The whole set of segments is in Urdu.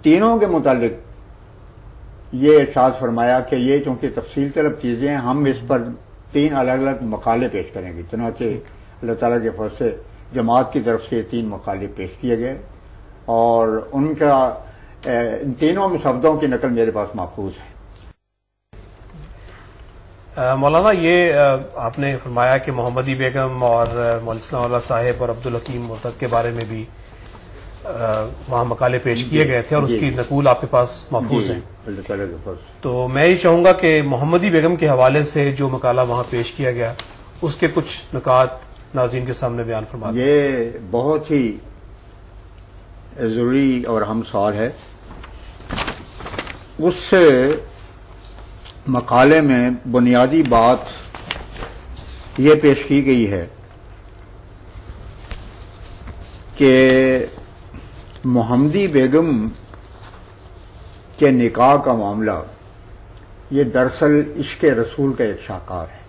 تینوں کے متعلق یہ ارشاد فرمایا کہ یہ چونکہ تفصیل طلب چیزیں ہیں، ہم اس پر 3 الگ الگ مقالے پیش کریں گے. چنانچہ اللہ تعالیٰ کے فضل سے جماعت کی طرف سے 3 مقالے پیش کیے گئے اور ان تینوں مصودوں کی نقل میرے پاس محفوظ ہے. مولانا یہ آپ نے فرمایا کہ محمدی بیگم اور مولانا اسلام اللہ صاحب اور عبدالحکیم مرتد کے بارے میں بھی وہاں مقالے پیش کیے گئے تھے اور اس کی نقول آپ کے پاس محفوظ ہیں. تو میں یہ چاہوں گا کہ محمدی بیگم کے حوالے سے جو مقالہ وہاں پیش کیا گیا اس کے کچھ نکات ناظرین کے سامنے بیان فرما دیں. یہ بہت ہی ضروری اور اہم سوال ہے. اس مقالے میں بنیادی بات یہ پیش کی گئی ہے کہ محمدی بیگم کے نکاح کا معاملہ یہ دراصل عشق رسول کا ایک شاہکار ہے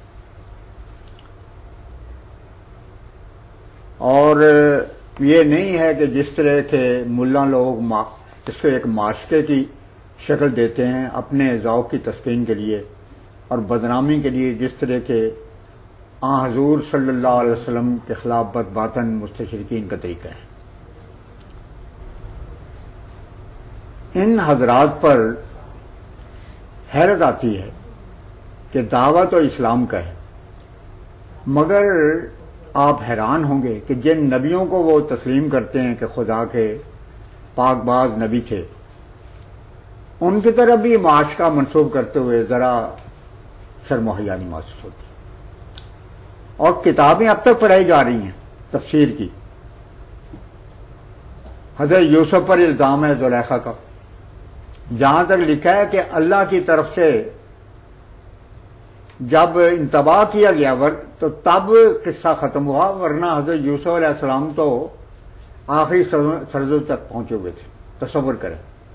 اور یہ نہیں ہے کہ جس طرح کے ملا لوگ اس کو ایک معاشقے کی شکل دیتے ہیں اپنے ذوق کی تسکین کے لیے اور بدنامی کے لیے، جس طرح کے حضور صلی اللہ علیہ وسلم کے خلاف بدباطن مستشرقین کا طریقہ ہے. ان حضرات پر حیرت آتی ہے کہ دعویٰ تو اسلام کا ہے، مگر آپ حیران ہوں گے کہ جن نبیوں کو وہ تسلیم کرتے ہیں کہ خدا کے پاک باز نبی تھے، ان کی طرف بھی معاشقہ منسوب کرتے ہوئے ذرا شرم و حیا نہیں محسوس ہوتی. اور کتابیں اب تک پڑھائی جا رہی ہیں تفسیر کی. حضرت یوسف پر الزام ہے زلیخا کا، جہاں تک لکھا ہے کہ اللہ کی طرف سے جب انتباہ کیا گیا تو تب قصہ ختم ہوا، ورنہ حضرت یوسف علیہ السلام تو آخری سرزد تک پہنچے ہوئے تھے. تصور کریں.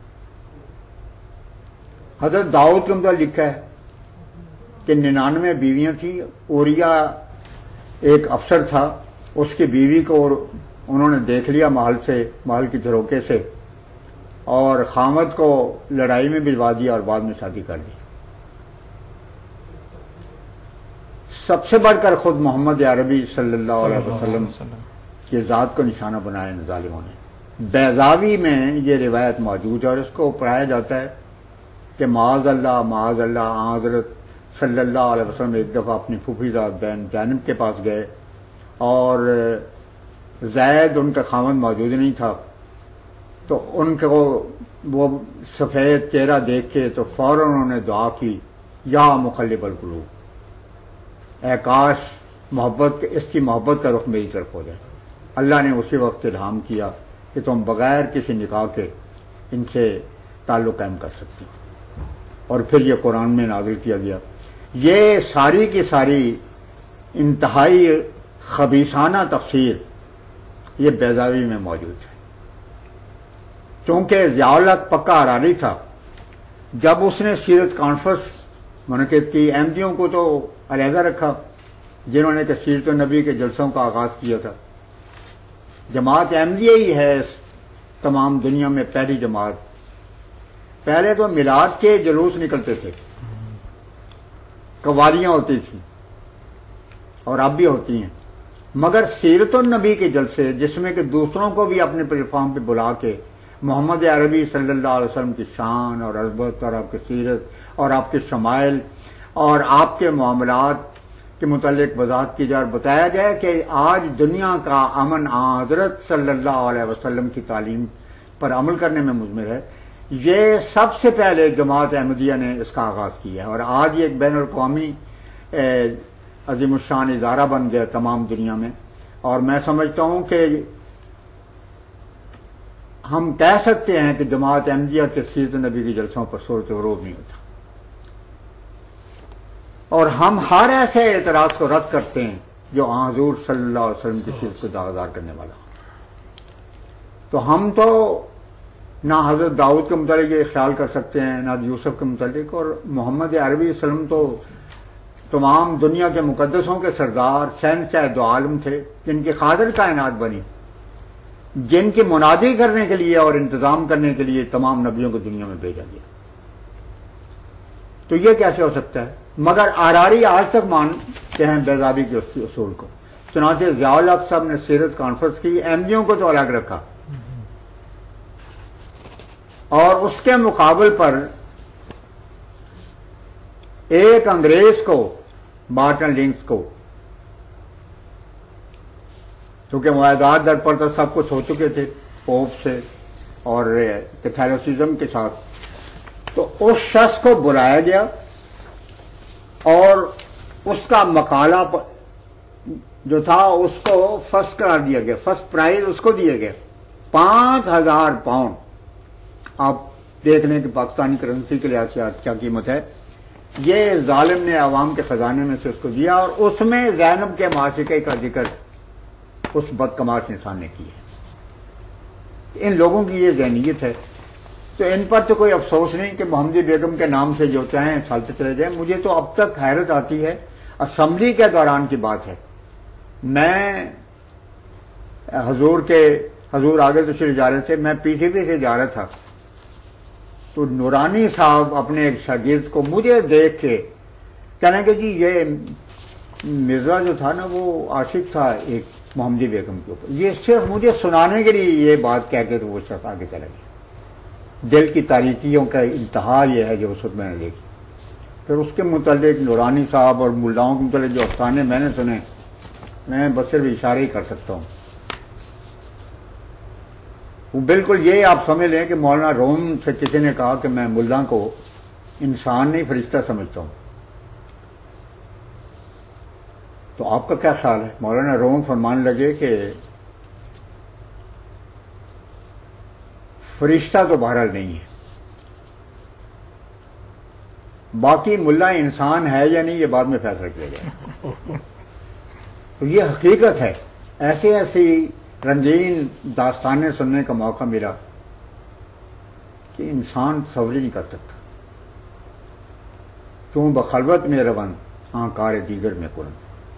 حضرت داؤد کے متعلق لکھا ہے کہ 99 بیویاں تھیں. اوریا ایک افسر تھا، اس کی بیوی کو انہوں نے دیکھ لیا محل کی جھروکے سے اور خامد کو لڑائی میں بھجوا دیا اور بعد میں شادی کر لی. سب سے بڑھ کر خود محمد عربی صلی اللہ علیہ وسلم کی ذات کو نشانہ بنایا ان ظالموں نے. بیضاوی میں یہ روایت موجود ہے اور اس کو پڑھایا جاتا ہے کہ معاذ اللہ حضرت صلی اللہ علیہ وسلم ایک دفعہ اپنی پھوپھی زاد بہن زینب کے پاس گئے اور زید ان کا خامد موجود نہیں تھا، تو ان کو وہ سفید چہرہ دیکھ کے تو فوراً انہوں نے دعا کی، یا مقلب القلوب، اے کاش اس کی محبت کا رخ میری طرف ہو جائے. اللہ نے اسی وقت الہام کیا کہ تم بغیر کسی نکاح کے ان سے تعلق قائم کر سکتی، اور پھر یہ قرآن میں نازل کیا گیا. یہ ساری کی ساری انتہائی خبیثانہ تفسیر یہ بیضاوی میں موجود ہے. چونکہ ضیاء الحق پکا حراری تھا، جب اس نے سیرت کانفرنس منعقد کی، احمدیوں کو تو علیحدہ رکھا جنہوں نے کہ سیرت النبی کے جلسوں کا آغاز کیا تھا. جماعت احمدیہ ہی ہے تمام دنیا میں پہلی جماعت. پہلے تو میلاد کے جلوس نکلتے تھے، قوالیاں ہوتی تھیں اور اب بھی ہوتی ہیں، مگر سیرت النبی کے جلسے جس میں کہ دوسروں کو بھی اپنے پلیٹ فارم پہ بلا کے محمد عربی صلی اللہ علیہ وسلم کی شان اور عظمت اور آپ کی سیرت اور آپ کے شمائل اور آپ کے معاملات کے متعلق وضاحت کی جائے اور بتایا جائے کہ آج دنیا کا امن حضرت صلی اللہ علیہ وسلم کی تعلیم پر عمل کرنے میں مضمر ہے. یہ سب سے پہلے جماعت احمدیہ نے اس کا آغاز کیا ہے اور آج یہ ایک بین الاقوامی عظیم الشان ادارہ بن گیا تمام دنیا میں. اور میں سمجھتا ہوں کہ ہم کہہ سکتے ہیں کہ جماعت احمدیہ کے سیرت النبی کے جلسوں پر صورت ورود نہیں ہوتا، اور ہم ہر ایسے اعتراض کو رد کرتے ہیں جو حضور صلی اللہ علیہ وسلم کی سیرت کو داغدار کرنے والا. تو ہم تو نہ حضرت داؤد کے متعلق یہ خیال کر سکتے ہیں نہ یوسف کے متعلق، اور محمد عربی وسلم تو تمام دنیا کے مقدسوں کے سردار شہنشاہ دو عالم تھے جن کی خاطر کائنات بنی. جن کی منادی کرنے کے لیے اور انتظام کرنے کے لیے تمام نبیوں کو دنیا میں بھیجا گیا. تو یہ کیسے ہو سکتا ہے؟ مگر آراری آج تک مانتے ہیں بیضابی کے اصول کو. چنانچہ ضیاء الحق صاحب نے سیرت کانفرنس کی، احمدیوں کو تو الگ رکھا، اور اس کے مقابل پر ایک انگریز کو، مارٹن لنکس کو، کیونکہ معاہدات در پر تو سب کچھ ہو چکے تھے پوپ سے اور کیتھولسزم کے ساتھ، تو اس شخص کو بلایا گیا اور اس کا مقالہ جو تھا اس کو فرسٹ قرار دیا گیا، فرسٹ پرائز اس کو دیا گیا، 5,000 پاؤنڈ. آپ دیکھ لیں کہ پاکستانی کرنسی کے لحاظ سے آج کیا قیمت ہے. یہ ظالم نے عوام کے خزانے میں سے اس کو دیا، اور اس میں زینب کے معاشقے کا ذکر اس بدکماش انسان نے کی ہے. ان لوگوں کی یہ ذہنیت ہے، تو ان پر تو کوئی افسوس نہیں کہ محمدی بیگم کے نام سے جو چاہیں چلتے چلے جائیں. مجھے تو اب تک حیرت آتی ہے، اسمبلی کے دوران کی بات ہے، میں حضور آگے تو چلے جا رہے تھے، میں پیچھے سے جا رہا تھا، تو نورانی صاحب اپنے ایک شاگرد کو مجھے دیکھ کے کہنے کہ جی یہ مرزا جو تھا نا وہ عاشق تھا ایک محمدی بیگم کے اوپر. یہ صرف مجھے سنانے کے لیے یہ بات کہہ کے تو وہ شخص آگے چلا گیا. دل کی تاریکیوں کا انتہا یہ ہے جو اس وقت میں نے دیکھی. پھر اس کے متعلق نورانی صاحب اور ملاؤں کے متعلق جو افسانے میں نے سنے، میں بس صرف اشارے ہی کر سکتا ہوں. وہ بالکل یہ آپ سمجھ لیں کہ مولانا روم سے کسی نے کہا کہ میں ملا کو انسان نہیں فرشتہ سمجھتا ہوں. تو آپ کا کیا خیال ہے؟ مولانا روم فرمانے لگے کہ فرشتہ تو بہرحال نہیں ہے، باقی ملا انسان ہے یا نہیں یہ بعد میں فیصلہ کیا جائے. تو یہ حقیقت ہے. ایسی ایسی رنگین داستانیں سننے کا موقع ملا کہ انسان تصور نہیں کر سکتا. کیوں بخلوت میں رون آنکار دیگر میں کن.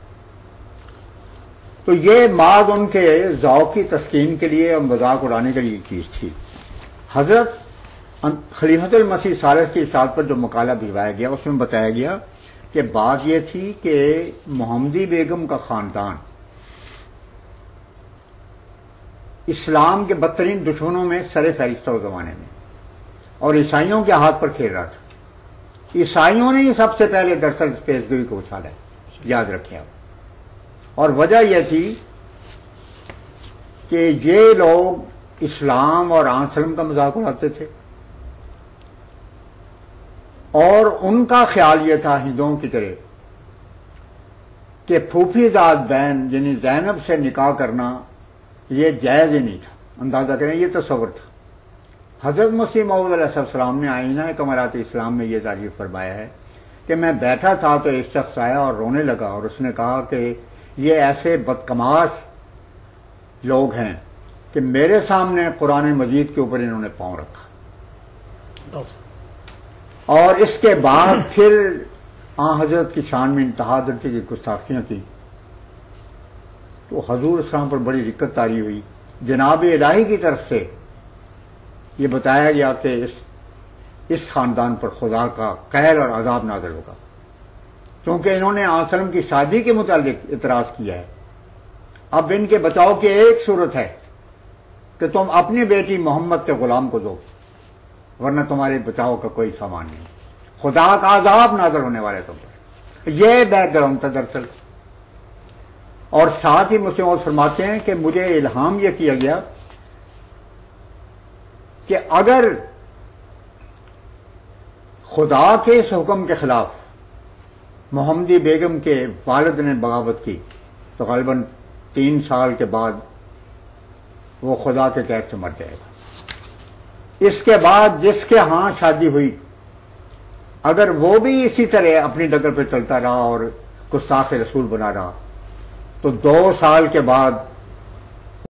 تو یہ بعض ان کے ذوق کی تسکین کے لیے اور مذاق اڑانے کے لیے چیز تھی. حضرت خلیفۃ المسیح ثالث کی اشاعت پر جو مقالہ بھجوایا گیا اس میں بتایا گیا کہ بات یہ تھی کہ محمدی بیگم کا خاندان اسلام کے بدترین دشمنوں میں سر فہرست اس زمانے میں، اور عیسائیوں کے ہاتھ پر کھیل رہا تھا. عیسائیوں نے ہی سب سے پہلے دراصل پیشگوئی کو اچھالا ہے، یاد رکھیں آپ. اور وجہ یہ تھی کہ یہ لوگ اسلام اور آنسلم کا مذاق اڑاتے تھے، اور ان کا خیال یہ تھا ہندوؤں کی طرح کہ پھوپھی داد بہن یعنی زینب سے نکاح کرنا یہ جائز ہی نہیں تھا. اندازہ کریں یہ تصور تھا. حضرت مسیح موعود علیہ السلام نے آئینہ کمالات اسلام میں یہ تعریف فرمایا ہے کہ میں بیٹھا تھا تو ایک شخص آیا اور رونے لگا، اور اس نے کہا کہ یہ ایسے بدکماش لوگ ہیں کہ میرے سامنے قرآن مجید کے اوپر انہوں نے پاؤں رکھا. اور اس کے بعد پھر حضرت کی شان میں انتہا درجے کی گستاخیاں کی. تو حضور اسلام پر بڑی رکت طاری ہوئی. جناب الہی کی طرف سے یہ بتایا گیا کہ اس خاندان پر خدا کا قہر اور عذاب نازل ہوگا، کیونکہ انہوں نے آنسلم کی شادی کے متعلق اعتراض کیا ہے. اب ان کے بچاؤ کی ایک صورت ہے کہ تم اپنی بیٹی محمد کے غلام کو دو، ورنہ تمہارے بچاؤ کا کوئی سامان نہیں. خدا کا عذاب نازل ہونے والے تم پر. یہ بیک گراؤنڈ تھا دراصل. اور ساتھ ہی مسلم اور فرماتے ہیں کہ مجھے الہام یہ کیا گیا کہ اگر خدا کے اس حکم کے خلاف محمدی بیگم کے والد نے بغاوت کی تو غالباً 3 سال کے بعد وہ خدا کے قہر سے مر جائے گا. اس کے بعد جس کے ہاں شادی ہوئی اگر وہ بھی اسی طرح اپنی ڈگر پہ چلتا رہا اور گستاخ رسول بنا رہا تو 2 سال کے بعد